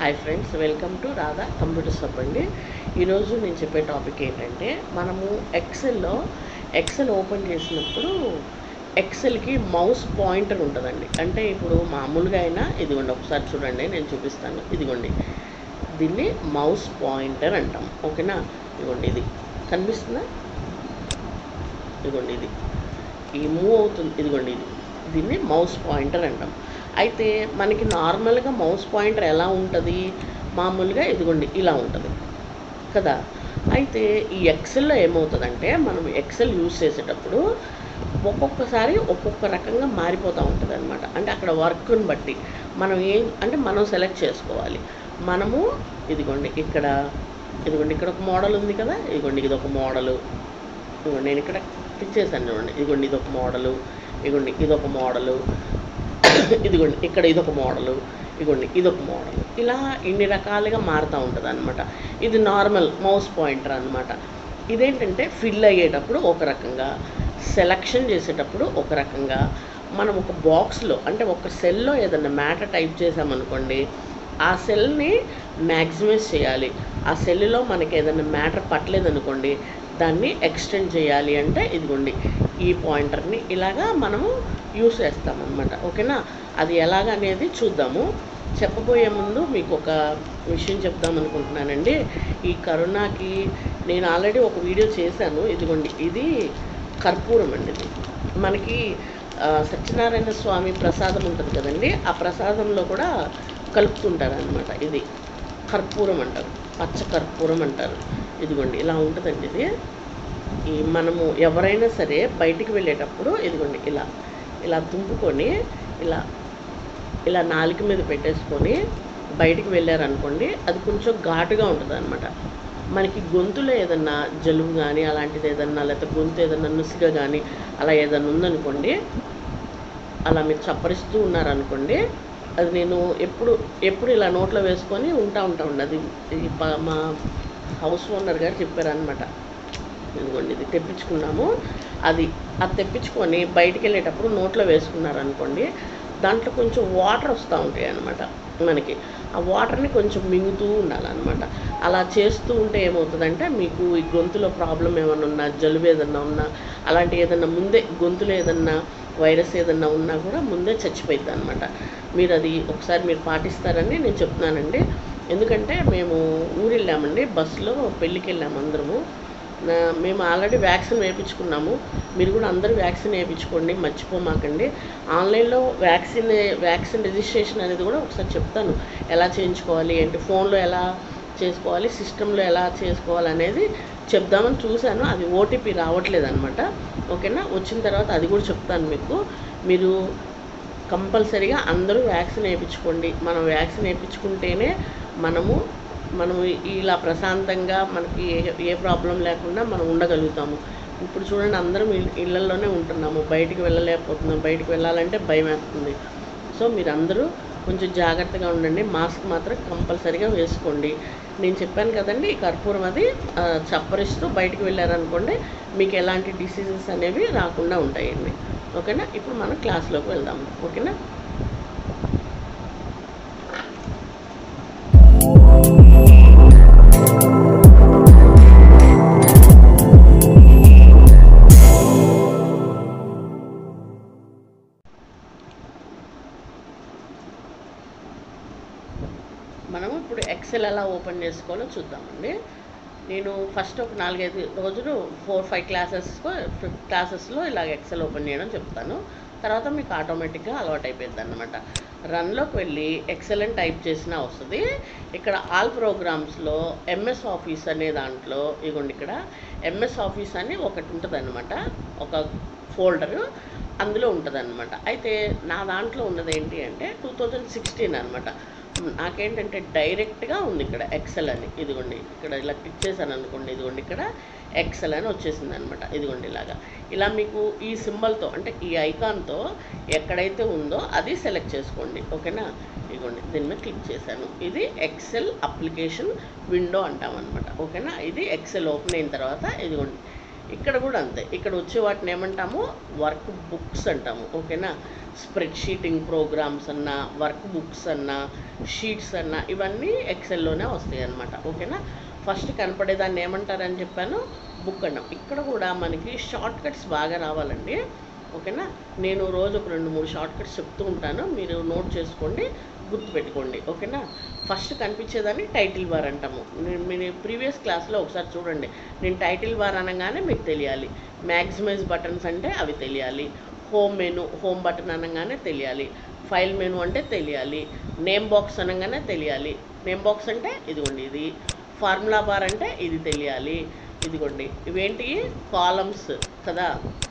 Hi friends, welcome to Radha computers hub అండి. ఈరోజు నేను చెప్పే టాపిక్ ఏంటంటే, మనము ఎక్సెల్ ఓపెన్ చేసినప్పుడు ఎక్సెల్కి మౌస్ పాయింటర్ ఉంటుందండి. అంటే ఇప్పుడు మామూలుగా అయినా ఇదిగోండి, ఒకసారి చూడండి, నేను చూపిస్తాను. ఇదిగోండి, దీన్ని మౌస్ పాయింటర్ అంటాం. ఓకేనా? ఇదిగోండి, ఇది కనిపిస్తుందా? ఇదిగోండి, ఇది ఈ మూవ్ అవుతుంది. ఇదిగోండి, దీన్ని మౌస్ పాయింటర్ అంటాం. అయితే మనకి నార్మల్గా మౌస్ పాయింటర్ ఎలా ఉంటుంది? మామూలుగా ఇదిగోండి ఇలా ఉంటుంది కదా. అయితే ఈ ఎక్సెల్లో ఏమవుతుందంటే, మనం ఎక్సెల్ యూజ్ చేసేటప్పుడు ఒక్కొక్కసారి ఒక్కొక్క రకంగా మారిపోతూ ఉంటుంది అనమాట. అంటే అక్కడ వర్క్ని బట్టి మనం సెలెక్ట్ చేసుకోవాలి. మనము ఇదిగోండి ఇక్కడ ఒక మోడల్ ఉంది కదా. ఇదిగోండి, ఇది ఒక మోడలు. ఇదిగోండి, నేను ఇక్కడ క్లిక్ చేశాను చూడండి. ఇదిగోండి, ఇది ఒక మోడలు. ఇదిగోండి, ఇదొక మోడలు. ఇదిగోండి, ఇక్కడ ఇదొక మోడలు. ఇదిగోండి, ఇదొక మోడల్. ఇలా ఇన్ని రకాలుగా మారుతూ ఉంటుంది అనమాట. ఇది నార్మల్ మౌస్ పాయింటర్ అనమాట. ఇదేంటంటే ఫిల్ అయ్యేటప్పుడు ఒక రకంగా, సెలక్షన్ చేసేటప్పుడు ఒక రకంగా, మనం ఒక బాక్స్లో అంటే ఒక సెల్లో ఏదైనా మ్యాటర్ టైప్ చేసామనుకోండి, ఆ సెల్ని మ్యాక్సిమైజ్ చేయాలి. ఆ సెల్లో మనకి ఏదైనా మ్యాటర్ పట్టలేదనుకోండి, దాన్ని ఎక్స్టెండ్ చేయాలి అంటే ఇదిగోండి ఈ పాయింటర్ని ఇలాగా మనము యూస్ చేస్తామన్నమాట. ఓకేనా? అది ఎలాగనేది చూద్దాము. చెప్పబోయే ముందు మీకు ఒక విషయం చెప్దామనుకుంటున్నానండి. ఈ కరోనాకి నేను ఆల్రెడీ ఒక వీడియో చేశాను. ఇదిగోండి, ఇది కర్పూరం అండి. ఇది మనకి సత్యనారాయణ స్వామి ప్రసాదం ఉంటుంది కదండి, ఆ ప్రసాదంలో కూడా కలుపుతుంటారు అనమాట. ఇది కర్పూరం అంటారు, పచ్చ కర్పూరం అంటారు. ఇదిగోండి ఇలా ఉంటుందండి. ఇది మనము ఎవరైనా సరే బయటికి వెళ్ళేటప్పుడు ఇదిగోండి ఇలా తుంపుకొని ఇలా నాలుక మీద పెట్టేసుకొని బయటికి వెళ్ళారనుకోండి, అది కొంచెం ఘాటుగా ఉంటుంది అనమాట. మనకి గొంతులో ఏదన్నా జలుబు కానీ అలాంటిది ఏదన్నా, లేకపోతే గొంతు ఏదన్నా నుసిగా కానీ అలా ఏదన్నా ఉందనుకోండి, అలా మీరు చప్పరిస్తూ ఉన్నారనుకోండి, అది నేను ఎప్పుడు ఇలా నోట్లో వేసుకొని ఉంటాను. అది మా హౌస్ ఓనర్ గారు చెప్పారనమాట. ఇదిగోండి, ఇది తెప్పించుకున్నాము. అది తెప్పించుకొని బయటికి వెళ్ళేటప్పుడు నోట్లో వేసుకున్నారనుకోండి, దాంట్లో కొంచెం వాటర్ వస్తూ ఉంటాయి అన్నమాట. మనకి ఆ వాటర్ని కొంచెం మింగుతూ ఉండాలన్నమాట. అలా చేస్తూ ఉంటే ఏమవుతుందంటే, మీకు ఈ గొంతులో ప్రాబ్లం ఏమైనా ఉన్నా, జలుబు ఏదన్నా ఉన్నా, అలాంటి ఏదన్నా ముందే గొంతులో ఏదన్నా వైరస్ ఏదన్నా ఉన్నా కూడా ముందే చచ్చిపోయింది అనమాట. మీరు అది ఒకసారి మీరు పాటిస్తారని నేను చెప్తున్నానండి. ఎందుకంటే మేము ఊరు వెళ్ళామండి, బస్సులో పెళ్ళికి వెళ్ళాము అందరము. మేము ఆల్రెడీ వ్యాక్సిన్ వేయించుకున్నాము. మీరు కూడా అందరూ వ్యాక్సిన్ వేయించుకోండి, మర్చిపోమాకండి. ఆన్లైన్లో వ్యాక్సిన్ రిజిస్ట్రేషన్ అనేది కూడా ఒకసారి చెప్తాను, ఎలా చేయించుకోవాలి ఏంటి, ఫోన్లో ఎలా చేసుకోవాలి, సిస్టంలో ఎలా చేసుకోవాలి అనేది చెప్దామని చూశాను. అది ఓటీపీ రావట్లేదు అనమాట. ఓకేనా? వచ్చిన తర్వాత అది కూడా చెప్తాను మీకు. మీరు కంపల్సరీగా అందరూ వ్యాక్సిన్ వేయించుకోండి. మనం వ్యాక్సిన్ వేయించుకుంటేనే మనము ఇలా ప్రశాంతంగా మనకి ఏ ప్రాబ్లం లేకుండా మనం ఉండగలుగుతాము. ఇప్పుడు చూడండి, అందరం ఇళ్ళల్లోనే ఉంటున్నాము, బయటికి వెళ్ళలేకపోతున్నాం. బయటికి వెళ్ళాలంటే భయం వేస్తుంది. సో మీరందరూ కొంచెం జాగ్రత్తగా ఉండండి. మాస్క్ మాత్రం కంపల్సరీగా వేసుకోండి. నేను చెప్పాను కదండి, ఈ కర్పూరం అది చప్పరిస్తూ బయటికి వెళ్ళారనుకోండి, మీకు ఎలాంటి డిసీజెస్ అనేవి రాకుండా ఉంటాయండి. ఓకేనా? ఇప్పుడు మనం క్లాస్లోకి వెళ్దాము. ఓకేనా? మనము ఇప్పుడు ఎక్సెల్ ఎలా ఓపెన్ చేసుకోవాలో చూద్దామండి. నేను ఫస్ట్ ఒక 4-5 రోజులు 4-5 క్లాసెస్లో ఇలాగ ఎక్సెల్ ఓపెన్ చేయడం చెప్తాను. తర్వాత మీకు ఆటోమేటిక్గా అలవాటు అయిపోయింది అనమాట. రన్లోకి వెళ్ళి ఎక్సెల్ అని టైప్ చేసినా వస్తుంది. ఇక్కడ ఆల్ ప్రోగ్రామ్స్లో ఎంఎస్ ఆఫీస్ అనే దాంట్లో ఇదిగోండి, ఇక్కడ ఎంఎస్ ఆఫీస్ అని ఒకటి ఉంటుంది అనమాట, ఒక ఫోల్డరు అందులో ఉంటుంది అనమాట. అయితే నా దాంట్లో ఉన్నది ఏంటి అంటే 2016 అనమాట. నాకేంటంటే డైరెక్ట్గా ఉంది ఇక్కడ ఎక్సెల్ అని. ఇదిగోండి, ఇక్కడ ఇలా క్లిక్ చేశాను అనుకోండి, ఇదిగోండి ఇక్కడ ఎక్సెల్ అని వచ్చేసింది అనమాట. ఇదిగోండి ఇలా మీకు ఈ సింబల్తో అంటే ఈ ఐకాన్తో ఎక్కడైతే ఉందో అది సెలెక్ట్ చేసుకోండి. ఓకేనా? ఇదిగోండి, దీని మీద క్లిక్ చేశాను. ఇది ఎక్సెల్ అప్లికేషన్ విండో అంటాం అనమాట. ఓకేనా? ఇది ఎక్సెల్ ఓపెన్ అయిన తర్వాత ఇదిగోండి ఇక్కడ కూడా అంతే. ఇక్కడ వచ్చే వాటిని ఏమంటాము, వర్క్ బుక్స్ అంటాము. ఓకేనా? స్ప్రెడ్ షీటింగ్ ప్రోగ్రామ్స్ అన్నా, వర్క్ బుక్స్ అన్నా, షీట్స్ అన్నా ఇవన్నీ ఎక్సెల్లోనే వస్తాయి అన్నమాట. ఓకేనా. ఫస్ట్ కనపడేదాన్ని ఏమంటారని చెప్పాను, బుక్ అన్నాం. ఇక్కడ కూడా మనకి షార్ట్ కట్స్ బాగా రావాలండి. ఓకేనా. నేను రోజు ఒక 2-3 షార్ట్ కట్స్ చెప్తూ ఉంటాను, మీరు నోట్ చేసుకోండి, గుర్తుపెట్టుకోండి. ఓకేనా. ఫస్ట్ కనిపించేదాన్ని టైటిల్ బార్ అంటాము. మీరు ప్రీవియస్ క్లాస్లో ఒకసారి చూడండి. నేను టైటిల్ బార్ అనగానే మీకు తెలియాలి. మ్యాక్సిమైజ్ బటన్స్ అంటే అవి తెలియాలి. హోమ్ మెను, హోమ్ బటన్ అనగానే తెలియాలి. ఫైల్ మెను అంటే తెలియాలి. నేమ్ బాక్స్ అనగానే తెలియాలి. నేమ్ బాక్స్ అంటే ఇదిగోండి ఇది. ఫార్ములా బార్ అంటే ఇది తెలియాలి. ఇదిగోండి ఇవేంటి, కాలమ్స్ కదా.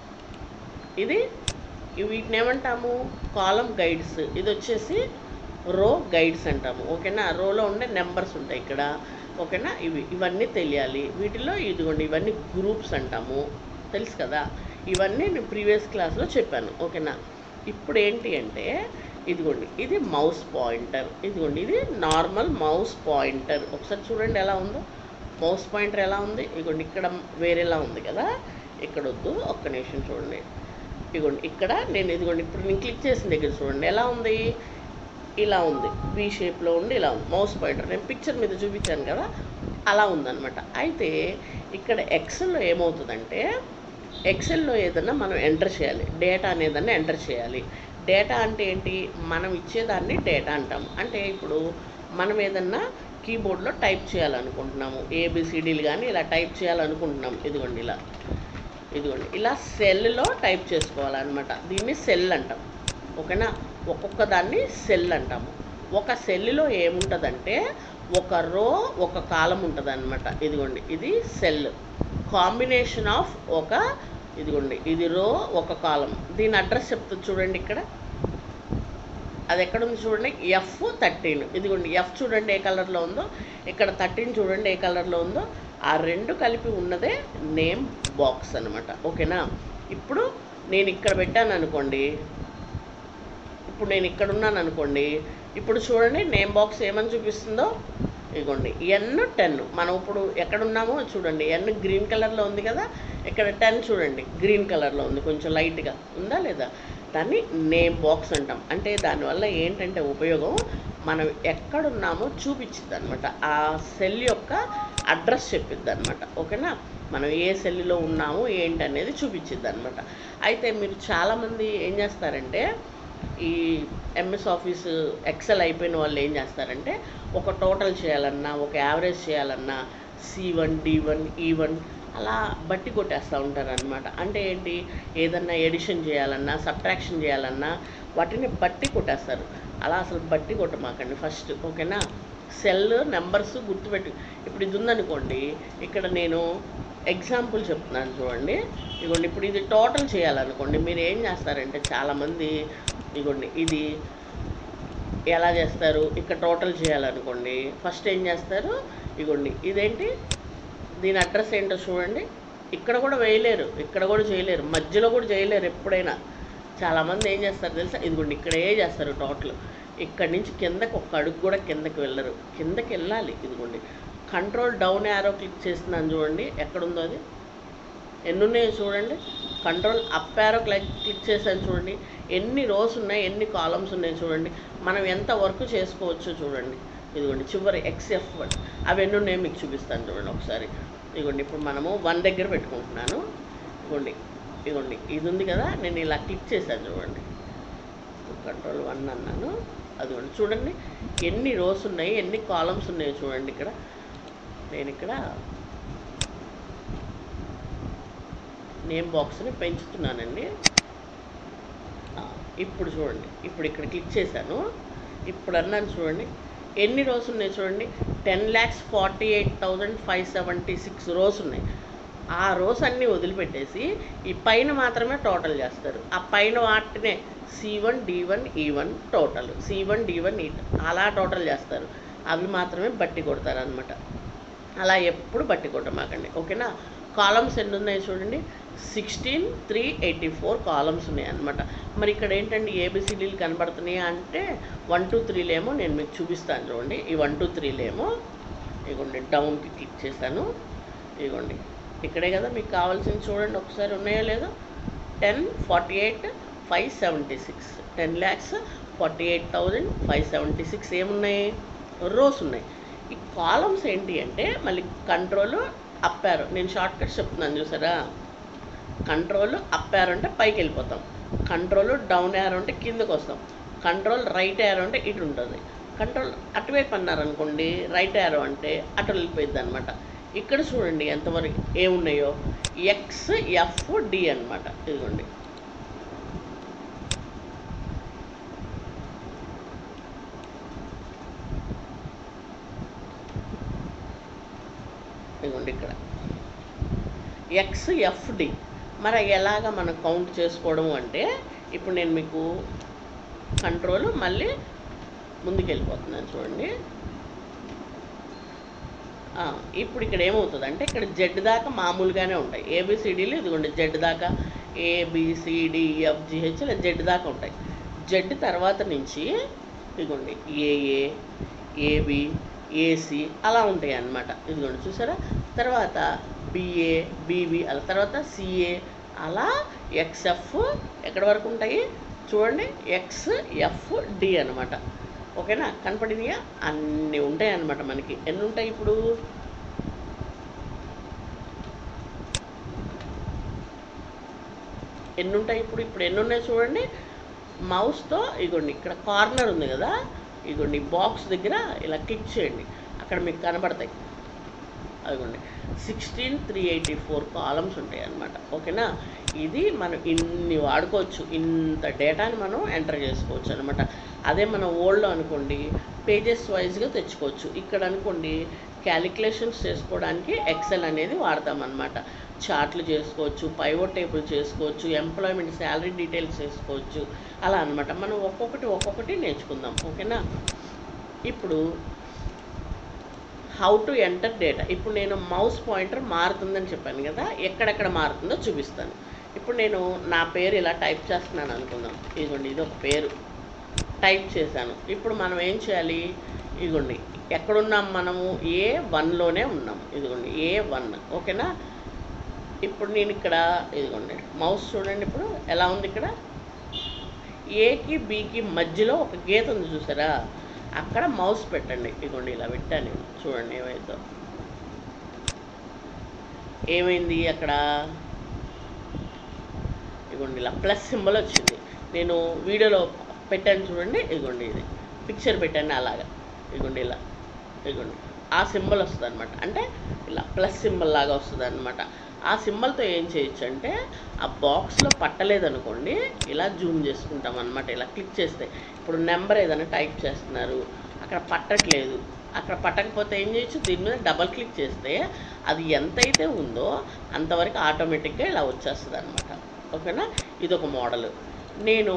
ఇది వీటిని ఏమంటాము, కాలం గైడ్స్. ఇది వచ్చేసి రో గైడ్స్ అంటాము. ఓకేనా. రోలో ఉండే నెంబర్స్ ఉంటాయి ఇక్కడ. ఓకేనా. ఇవన్నీ తెలియాలి. వీటిలో ఇదిగోండి ఇవన్నీ గ్రూప్స్ అంటాము, తెలుసు కదా. ఇవన్నీ నేను ప్రీవియస్ క్లాస్లో చెప్పాను. ఓకేనా. ఇప్పుడు ఏంటి అంటే ఇదిగోండి ఇది మౌస్ పాయింటర్. ఇదిగోండి ఇది నార్మల్ మౌస్ పాయింటర్. ఒకసారి చూడండి ఎలా ఉందో మౌస్ పాయింటర్ ఎలా ఉంది. ఇదిగోండి ఇక్కడ వేరేలా ఉంది కదా, ఇక్కడ వద్దు, ఒక్క నిమిషం చూడండి. ఇదిగోండి ఇక్కడ ఇదిగోండి ఇప్పుడు నేను క్లిక్ చేసిన దగ్గర చూడండి ఎలా ఉంది, ఇలా ఉంది. వి షేప్లో ఉండి ఇలా ఉంది మౌస్ పాయింటర్. నేను పిక్చర్ మీద చూపించాను కదా, అలా ఉందన్నమాట. అయితే ఇక్కడ ఎక్సెల్లో ఏమవుతుందంటే, ఎక్సెల్లో ఏదన్నా మనం ఎంటర్ చేయాలి, డేటా అనేదాన్ని ఎంటర్ చేయాలి. డేటా అంటే ఏంటి, మనం ఇచ్చేదాన్ని డేటా అంటాము. అంటే ఇప్పుడు మనం ఏదన్నా కీబోర్డ్లో టైప్ చేయాలనుకుంటున్నాము, ఏబిసిడీలు కానీ ఇలా టైప్ చేయాలనుకుంటున్నాము. ఇదిగోండి ఇలా సెల్లో టైప్ చేసుకోవాలన్నమాట. దీన్ని సెల్ అంటాం. ఓకేనా. ఒక్కొక్క దాన్ని సెల్ అంటాము. ఒక సెల్లో ఏముంటుందంటే ఒక రో ఒక కాలం ఉంటుంది అన్నమాట. ఇదిగోండి ఇది సెల్, కాంబినేషన్ ఆఫ్ ఇదిగోండి ఇది రో ఒక కాలం. దీని అడ్రస్ చెప్తుంది చూడండి ఇక్కడ, అది ఎక్కడుంది చూడండి, F13. ఇదిగోండి ఎఫ్ చూడండి ఏ కలర్లో ఉందో, ఇక్కడ 13 చూడండి ఏ కలర్లో ఉందో. ఆ రెండు కలిపి ఉన్నదే నేమ్ బాక్స్ అనమాట. ఓకేనా. ఇప్పుడు నేను ఇక్కడ పెట్టాను అనుకోండి, ఇప్పుడు నేను ఇక్కడ ఉన్నాను అనుకోండి, ఇప్పుడు చూడండి నేమ్ బాక్స్ ఏమని చూపిస్తుందో. ఇదిగోండి N10. మనం ఇప్పుడు ఎక్కడున్నామో చూడండి, N గ్రీన్ కలర్లో ఉంది కదా, ఇక్కడ 10 చూడండి గ్రీన్ కలర్లో ఉంది, కొంచెం లైట్గా ఉందా లేదా. దాన్ని నేమ్ బాక్స్ అంటాం. అంటే దానివల్ల ఏంటంటే ఉపయోగం, మనం ఎక్కడున్నామో చూపించిద్ది అనమాట. ఆ సెల్ యొక్క అడ్రస్ చెప్పిద్ది అనమాట. ఓకేనా. మనం ఏ సెల్లో ఉన్నామో ఏంటి అనేది చూపించిద్ది అనమాట. అయితే మీరు చాలామంది ఏం చేస్తారంటే, ఈ ఎంఎస్ ఆఫీస్ ఎక్సెల్ అయిపోయిన వాళ్ళు ఏం చేస్తారంటే, ఒక టోటల్ చేయాలన్నా, ఒక యావరేజ్ చేయాలన్నా, C1 D1 E1 అలా బట్టి కొట్టేస్తూ ఉంటారు అనమాట. అంటే ఏంటి, ఏదన్నా ఎడిషన్ చేయాలన్నా, సబ్ట్రాక్షన్ చేయాలన్నా వాటిని బట్టి కొట్టేస్తారు. అలా అసలు బట్టి కొట్టమాకండి ఫస్ట్. ఓకేనా. సెల్ నెంబర్స్ గుర్తుపెట్టి, ఇప్పుడు ఇది ఉందనుకోండి, ఇక్కడ నేను ఎగ్జాంపుల్ చెప్తున్నాను చూడండి. ఇదిగోండి ఇప్పుడు ఇది టోటల్ చేయాలనుకోండి, మీరు ఏం చేస్తారంటే చాలామంది ఇదిగోండి ఇది ఎలా చేస్తారు, ఇక్కడ టోటల్ చేయాలనుకోండి ఫస్ట్ ఏం చేస్తారు, ఇదిగోండి ఇదేంటి, దీని అడ్రస్ ఏంటో చూడండి. ఇక్కడ కూడా వేయలేరు, ఇక్కడ కూడా చేయలేరు, మధ్యలో కూడా చేయలేరు ఎప్పుడైనా. చాలామంది ఏం చేస్తారు తెలుసా, ఇదిగోండి ఇక్కడే చేస్తారు టోటల్. ఇక్కడి నుంచి కిందకి ఒక్క అడుగు కూడా కిందకి వెళ్ళరు, కిందకి వెళ్ళాలి. ఇదిగోండి కంట్రోల్ డౌన్ యారో క్లిక్ చేస్తున్నాను చూడండి, ఎక్కడుందో అది, ఎన్ని ఉన్నాయో చూడండి. కంట్రోల్ అప్ యారో క్లిక్ చేశాను చూడండి, ఎన్ని రోస్ ఉన్నాయి, ఎన్ని కాలమ్స్ ఉన్నాయి చూడండి. మనం ఎంత వర్క్ చేసుకోవచ్చో చూడండి. ఇదిగోండి చివరి XF1 అవి ఎన్ని ఉన్నాయో మీకు చూపిస్తాను చూడండి ఒకసారి. ఇదిగోండి ఇప్పుడు మనము 1 దగ్గర పెట్టుకుంటున్నాను. ఇదిగోండి ఇది ఉంది కదా, నేను ఇలా క్లిక్ చేశాను చూడండి, కంట్రోల్ 1 అన్నాను. అదిగోండి చూడండి ఎన్ని రోస్ ఉన్నాయి, ఎన్ని కాలమ్స్ ఉన్నాయో చూడండి. ఇక్కడ నేను ఇక్కడ నేమ్ బాక్స్ని పెంచుతున్నానండి. ఇప్పుడు చూడండి, ఇప్పుడు ఇక్కడ క్లిక్ చేశాను, ఇప్పుడు అన్నాను చూడండి ఎన్ని రోస్ ఉన్నాయి చూడండి, 10,48,576 రోస్ ఉన్నాయి. ఆ రోస్ అన్నీ వదిలిపెట్టేసి ఈ పైన మాత్రమే టోటల్ చేస్తారు. ఆ పైన వాటినే C1 D1 E1 total, C1 D1 E2 అలా టోటల్ చేస్తారు. అవి మాత్రమే బట్టి కొడతారు అనమాట. అలా ఎప్పుడు బట్టి కొట్టమాకండి. ఓకేనా. కాలమ్స్ ఎన్ని ఉన్నాయి చూడండి, 16,384 కాలమ్స్ ఉన్నాయి అన్నమాట. మరి ఇక్కడ ఏంటంటే ఏబిసిడీలు కనబడుతున్నాయి అంటే 1 2 3లేమో నేను మీకు చూపిస్తాను చూడండి. ఈ 1 2 3లేమో ఇదిగోండి డౌన్కి క్లిక్ చేశాను. ఇదిగోండి ఇక్కడే కదా మీకు కావాల్సింది చూడండి ఒకసారి ఉన్నాయో లేదో. 10, 48, 576, 10,48,576 ఏమున్నాయి, రోస్ ఉన్నాయి. ఈ కాలమ్స్ ఏంటి అంటే మళ్ళీ కంట్రోల్ అప్ యారో, నేను షార్ట్ కట్స్ చెప్తున్నాను చూసారా, కంట్రోల్ అప్ యారో అంటే పైకి వెళ్ళిపోతాం, కంట్రోల్ డౌన్ యారో అంటే కిందకు వస్తాం, కంట్రోల్ రైట్ యారో అంటే ఇటు ఉంటుంది, కంట్రోల్ అటువైపు అన్నారనుకోండి రైట్ యారో అంటే అటు వెళ్ళిపోయింది అనమాట. ఇక్కడ చూడండి ఎంతవరకు ఏమున్నాయో, ఎక్స్ ఎఫ్ డి అనమాట. ఇదిగోండి ఇదిగోండి ఇక్కడ XFD. మరి ఎలాగ మనం కౌంట్ చేసుకోవడం అంటే, ఇప్పుడు నేను మీకు కంట్రోల్ మళ్ళీ ముందుకెళ్ళిపోతున్నాను చూడండి. ఇప్పుడు ఇక్కడ ఏమవుతుంది అంటే, ఇక్కడ జెడ్ దాకా మామూలుగానే ఉంటాయి ఏబిసిడీలు. ఇదిగోండి జెడ్ దాకా ABCDEFGH ఇలా జెడ్ దాకా ఉంటాయి. జెడ్ తర్వాత నుంచి ఇదిగోండి AA, AB, AC అలా ఉంటాయి అన్నమాట. ఇదిగోండి చూసారా, తర్వాత BA, BB అలా, తర్వాత CA అలా XF ఎక్కడి వరకు ఉంటాయి చూడండి, XFD అనమాట. ఓకేనా, కనపడినాయా, అన్నీ ఉంటాయి అన్నమాట. మనకి ఎన్ని ఉంటాయి ఇప్పుడు, ఇప్పుడు ఎన్ని ఉన్నాయి చూడండి. మౌస్తో ఇగోండి ఇక్కడ కార్నర్ ఉంది కదా, ఇగోండి బాక్స్ దగ్గర ఇలా క్లిక్ చేయండి, అక్కడ మీకు కనబడతాయి. అదిగోండి 16,384 కాలమ్స్ ఉంటాయి అన్నమాట. ఓకేనా, ఇది మనం ఇన్ని వాడుకోవచ్చు, ఇంత డేటాని మనం ఎంటర్ చేసుకోవచ్చు అనమాట. అదే మన ఓల్డ్లో అనుకోండి పేజెస్ వైజ్గా తెచ్చుకోవచ్చు. ఇక్కడ అనుకోండి క్యాలిక్యులేషన్స్ చేసుకోవడానికి ఎక్సెల్ అనేది వాడతామన్నమాట. చార్ట్లు చేసుకోవచ్చు, పైవోట్ టేబుల్ చేసుకోవచ్చు, ఎంప్లాయ్మెంట్ శాలరీ డీటెయిల్స్ చేసుకోవచ్చు, అలా అనమాట. మనం ఒక్కొక్కటి నేర్చుకుందాం. ఓకేనా, ఇప్పుడు హౌ టు ఎంటర్ డేటా. ఇప్పుడు నేను మౌస్ పాయింటర్ మారుతుందని చెప్పాను కదా, ఎక్కడెక్కడ మారుతుందో చూపిస్తాను. ఇప్పుడు నేను నా పేరు ఇలా టైప్ చేస్తున్నాను అనుకుందాం. ఇదిగోండి ఇది ఒక పేరు టైప్ చేశాను. ఇప్పుడు మనం ఏం చేయాలి, ఇదిగోండి ఎక్కడున్నాం మనము, A1లోనే ఉన్నాం. ఇదిగోండి A1. ఓకేనా, ఇప్పుడు నేను ఇక్కడ ఇదిగోండి మౌస్ చూడండి, ఇప్పుడు ఎలా ఉంది, ఇక్కడ ఏకి బీకి మధ్యలో ఒక గీత ఉంది చూసారా, అక్కడ మౌస్ పెట్టండి. ఇదిగోండి ఇలా పెట్టాను నేను, చూడండి ఏమైందో, ఏమైంది అక్కడ, ఇదిగోండి ఇలా ప్లస్ సింబల్ వచ్చింది. నేను వీడియోలో పెట్టాను చూడండి, ఇదిగోండి ఇది పిక్చర్ పెట్టాను అలాగా. ఇదిగోండి ఇలా, ఇదిగోండి ఆ సింబల్ వస్తుంది అనమాట, అంటే ఇలా ప్లస్ సింబల్ లాగా వస్తుంది అనమాట. ఆ సింబల్తో ఏం చేయొచ్చు అంటే, ఆ బాక్స్లో పట్టలేదనుకోండి ఇలా జూమ్ చేసుకుంటాం అనమాట. ఇలా క్లిక్ చేస్తే ఇప్పుడు నెంబర్ ఏదైనా టైప్ చేస్తున్నారు, అక్కడ పట్టట్లేదు, అక్కడ పట్టకపోతే ఏం చేయొచ్చు, దీని మీద డబల్ క్లిక్ చేస్తే అది ఎంతైతే ఉందో అంతవరకు ఆటోమేటిక్గా ఇలా వచ్చేస్తుంది అనమాట. ఓకేనా, ఇదొక మోడల్. నేను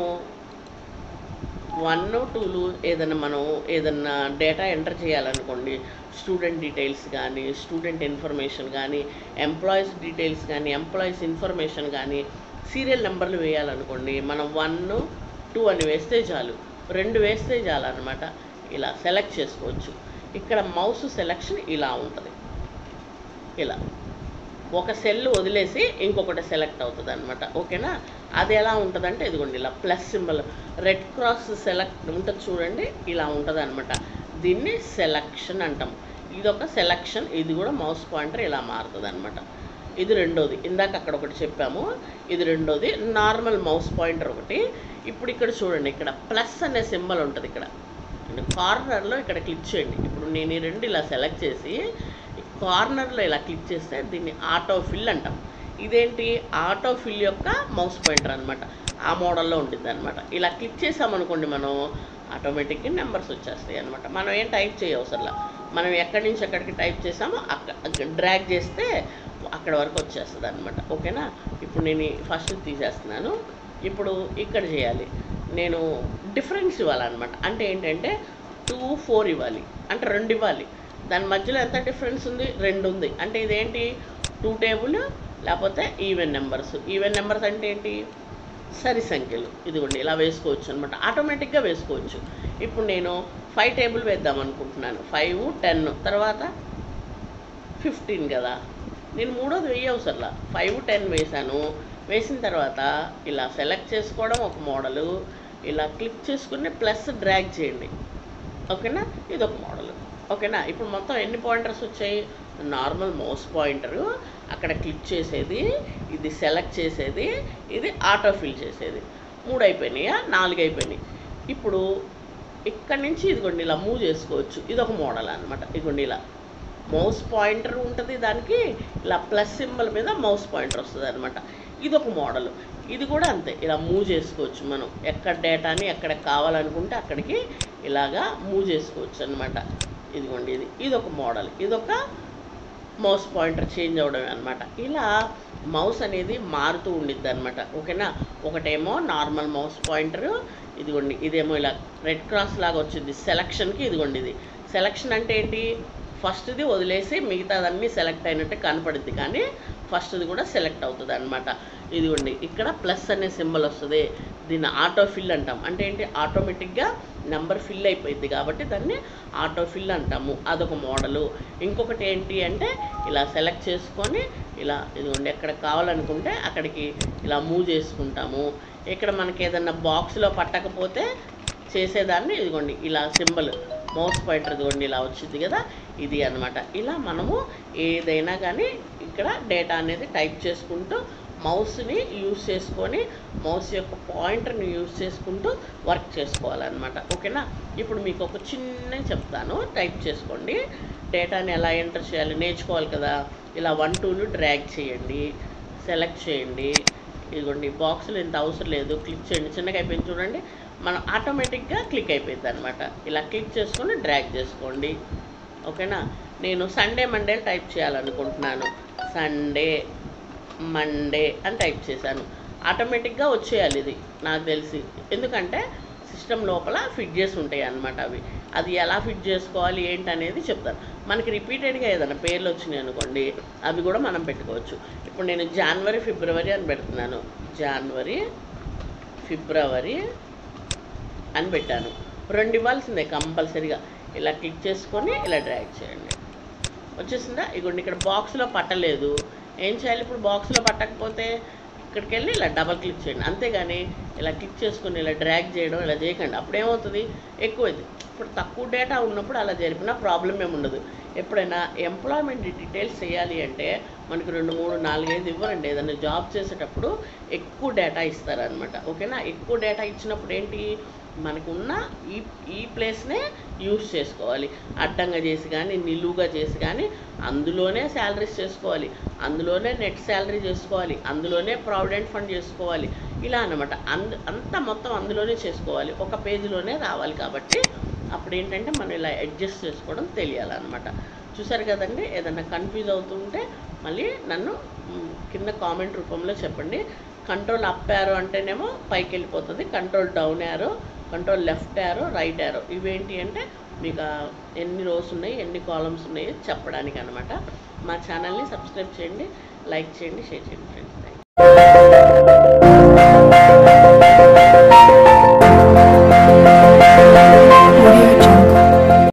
1, 2 ఏదన్నా డేటా ఎంటర్ చేయాలనుకోండి, స్టూడెంట్ డీటెయిల్స్ కానీ, స్టూడెంట్ ఇన్ఫర్మేషన్ కానీ, ఎంప్లాయీస్ డీటెయిల్స్ కానీ, ఎంప్లాయీస్ ఇన్ఫర్మేషన్ కానీ, సీరియల్ నెంబర్లు వేయాలనుకోండి, మనం 1, 2 అని వేస్తే చాలు, 2 వేస్తే చాలు అనమాట. ఇలా సెలెక్ట్ చేసుకోవచ్చు. ఇక్కడ మౌస్ సెలెక్షన్ ఇలా ఉంటుంది, ఇలా ఒక సెల్ వదిలేసి ఇంకొకటి సెలెక్ట్ అవుతుంది అనమాట. ఓకేనా, అది ఎలా ఉంటుందంటే ఇదిగోండి ఇలా plus symbol red cross select ఉంటుంది చూడండి, ఇలా ఉంటుంది అనమాట. దీన్ని సెలక్షన్ అంటాం. ఇదొక సెలక్షన్, ఇది కూడా మౌస్ పాయింటర్ ఇలా మారుతుంది అనమాట. ఇది రెండోది, ఇందాక అక్కడ ఒకటి చెప్పాము, ఇది రెండోది నార్మల్ మౌస్ పాయింటర్ ఒకటి. ఇప్పుడు ఇక్కడ చూడండి, ఇక్కడ ప్లస్ అనే సింబల్ ఉంటుంది, ఇక్కడ కార్నర్లో ఇక్కడ క్లిక్ చేయండి. ఇప్పుడు నేను ఈ రెండు ఇలా సెలెక్ట్ చేసి కార్నర్లో ఇలా క్లిక్ చేస్తే దీన్ని ఆటో ఫిల్ అంటాం. ఇదేంటి, ఆటో ఫిల్ యొక్క మౌస్ పాయింటర్ అనమాట. ఆ మోడల్లో ఉంటుంది అనమాట. ఇలా క్లిక్ చేసామనుకోండి మనం ఆటోమేటిక్గా నెంబర్స్ వచ్చేస్తాయి అనమాట. మనం ఏం టైప్ చేయవసరంలా, మనం ఎక్కడి నుంచి ఎక్కడికి టైప్ చేసామో అక్కడ డ్రాగ్ చేస్తే అక్కడ వరకు వచ్చేస్తుంది అనమాట. ఓకేనా, ఇప్పుడు నేను ఫస్ట్ తీసేస్తున్నాను. ఇప్పుడు ఇక్కడ చేయాలి, నేను డిఫరెన్స్ ఇవ్వాలన్నమాట. అంటే ఏంటంటే 2, 4 ఇవ్వాలి, అంటే 2 ఇవ్వాలి. దాని మధ్యలో ఎంత డిఫరెన్స్ ఉంది, 2 ఉంది. అంటే ఇదేంటి 2 టేబుల్ లేకపోతే ఈవెన్ నెంబర్స్. ఈవెన్ నెంబర్స్ అంటే ఏంటి, సరి సంఖ్యలు. ఇదిగోండి ఇలా వేసుకోవచ్చు అనమాట, ఆటోమేటిక్గా వేసుకోవచ్చు. ఇప్పుడు నేను 5 టేబుల్ వేద్దాం అనుకుంటున్నాను. 5, 10 తర్వాత 15 కదా, నేను మూడోది వేయవసరలా. 5, 10 వేసాను, వేసిన తర్వాత ఇలా సెలెక్ట్ చేసుకోవడం ఒక మోడలు, ఇలా క్లిక్ చేసుకుని ప్లస్ డ్రాగ్ చేయండి. ఓకేనా, ఇది ఒక మోడల్. ఓకేనా, ఇప్పుడు మొత్తం ఎన్ని పాయింటర్స్ వచ్చాయి? నార్మల్ మౌస్ పాయింటరు, అక్కడ క్లిక్ చేసేది, ఇది సెలెక్ట్ చేసేది, ఇది ఆటో ఫిల్ చేసేది. 3 అయిపోయినాయా? 4 అయిపోయినాయి. ఇప్పుడు ఇక్కడ నుంచి ఇదిగోండి ఇలా మూవ్ చేసుకోవచ్చు. ఇది ఒక మోడల్ అనమాట. ఇదిగోండి ఇలా మౌస్ పాయింటర్ ఉంటుంది, దానికి ఇలా ప్లస్ సింబల్ మీద మౌస్ పాయింటర్ వస్తుంది అనమాట. ఇది ఒక మోడల్. ఇది కూడా అంతే, ఇలా మూవ్ చేసుకోవచ్చు. మనం ఎక్కడ డేటాని ఎక్కడ కావాలనుకుంటే అక్కడికి ఇలాగా మూవ్ చేసుకోవచ్చు అనమాట. ఇదిగోండి ఇది ఒక మోడల్, ఇదొక మౌస్ పాయింటర్ చేంజ్ అవ్వడమే అనమాట. ఇలా మౌస్ అనేది మారుతూ ఉండిద్ది అనమాట. ఓకేనా, ఒకటేమో నార్మల్ మౌస్ పాయింటరు, ఇదిగోండి ఇదేమో ఇలా రెడ్ క్రాస్ లాగా వచ్చింది సెలక్షన్కి. ఇదిగోండి ఇది సెలక్షన్ అంటే ఏంటి? ఫస్ట్ది వదిలేసి మిగతాదన్నీ సెలెక్ట్ అయినట్టే కనపడుద్ది, కానీ ఫస్ట్ది కూడా సెలెక్ట్ అవుతుంది అనమాట. ఇదిగోండి ఇక్కడ ప్లస్ అనే సింబల్ వస్తుంది. దీన్ని ఆటో ఫిల్ అంటాం. అంటే ఏంటి? ఆటోమేటిక్గా నెంబర్ ఫిల్ అయిపోయింది కాబట్టి దాన్ని ఆటో ఫిల్ అంటాము. అదొక మోడలు. ఇంకొకటి ఏంటి అంటే ఇలా సెలెక్ట్ చేసుకొని ఇలా ఇదిగోండి ఎక్కడ కావాలనుకుంటే అక్కడికి ఇలా మూవ్ చేసుకుంటాము. ఇక్కడ మనకి ఏదన్నా బాక్స్లో పట్టకపోతే చేసేదాన్ని ఇదిగోండి ఇలా సింబల్ మౌస్ పాయింటర్ ఇదిగోండి ఇలా వచ్చింది కదా, ఇది అనమాట. ఇలా మనము ఏదైనా కానీ ఇక్కడ డేటా అనేది టైప్ చేసుకుంటూ మౌస్ని యూజ్ చేసుకొని మౌస్ యొక్క పాయింటర్ని యూజ్ చేసుకుంటూ వర్క్ చేసుకోవాలన్నమాట. ఓకేనా, ఇప్పుడు మీకు ఒక చిన్న చెప్తాను, టైప్ చేసుకోండి. డేటాని ఎలా ఎంటర్ చేయాలి నేర్చుకోవాలి కదా. ఇలా 1 2లు డ్రాగ్ చేయండి, సెలెక్ట్ చేయండి. ఇదిగోండి బాక్స్లో ఇంత అవసరం లేదు, క్లిక్ చేయండి. చిన్నగా అయిపోయింది చూడండి, మనం ఆటోమేటిక్గా క్లిక్ అయిపోయింది అనమాట. ఇలా క్లిక్ చేసుకొని డ్రాగ్ చేసుకోండి. ఓకేనా, నేను సండే మండే టైప్ చేయాలనుకుంటున్నాను. సండే మండే అని టైప్ చేశాను. ఆటోమేటిక్గా వచ్చేయాలి ఇది నాకు తెలిసి, ఎందుకంటే సిస్టమ్ లోపల ఫిట్ చేసి ఉంటాయి అన్నమాట అవి. అది ఎలా ఫిట్ చేసుకోవాలి ఏంటి అనేది చెప్తాను. మనకి రిపీటెడ్గా ఏదైనా పేర్లు వచ్చినాయి అనుకోండి, అవి కూడా మనం పెట్టుకోవచ్చు. ఇప్పుడు నేను జనవరి ఫిబ్రవరి అని పెడుతున్నాను. జనవరి ఫిబ్రవరి అని పెట్టాను. 2 ఇవ్వాల్సిందే కంపల్సరీగా. ఇలా క్లిక్ చేసుకొని ఇలా డ్రాగ్ చేయండి, వచ్చేసిందా? ఇగోండి ఇక్కడ బాక్స్లో పట్టలేదు, ఏం చేయాలి ఇప్పుడు? బాక్స్లో పట్టకపోతే ఇక్కడికి వెళ్ళి ఇలా డబల్ క్లిక్ చేయండి. అంతేగాని ఇలా క్లిక్ చేసుకొని ఇలా డ్రాగ్ చేయడం ఇలా చేయకండి. అప్పుడు ఏమవుతుంది? ఎక్కువైంది. ఇప్పుడు తక్కువ డేటా ఉన్నప్పుడు అలా జరిపినా ప్రాబ్లం ఏమి ఉండదు. ఎప్పుడైనా ఎంప్లాయ్మెంట్ డీటెయిల్స్ చేయాలి అంటే మనకు 2 3 4 5 ఇవ్వరండి. ఏదైనా జాబ్ చేసేటప్పుడు ఎక్కువ డేటా ఇస్తారనమాట. ఓకేనా, ఎక్కువ డేటా ఇచ్చినప్పుడు ఏంటి, మనకున్న ఈ ప్లేస్నే యూజ్ చేసుకోవాలి. అడ్డంగా చేసి కానీ నిలువుగా చేసి కానీ అందులోనే శాలరీస్ చేసుకోవాలి, అందులోనే నెట్ శాలరీ చేసుకోవాలి, అందులోనే ప్రావిడెంట్ ఫండ్ చేసుకోవాలి. ఇలా అనమాట. అంతా మొత్తం అందులోనే చేసుకోవాలి, ఒక పేజీలోనే రావాలి. కాబట్టి అప్పుడు ఏంటంటే మనం ఇలా అడ్జస్ట్ చేసుకోవడం తెలియాలన్నమాట. చూసారు కదండి. ఏదైనా కన్ఫ్యూజ్ అవుతుంటే మళ్ళీ నన్ను కింద కామెంట్ రూపంలో చెప్పండి. కంట్రోల్ అప్ యారో అంటేనేమో పైకి వెళ్ళిపోతుంది, control down arrow, control left arrow, right arrow ఇవేంటి అంటే మీకు ఎన్ని రోస్ ఉన్నాయి ఎన్ని కాలమ్స్ ఉన్నాయి చెప్పడానికి అనమాట. మా ఛానల్ని సబ్స్క్రైబ్ చేయండి, లైక్ చేయండి, షేర్ చేయండి ఫ్రెండ్స్. Thank you.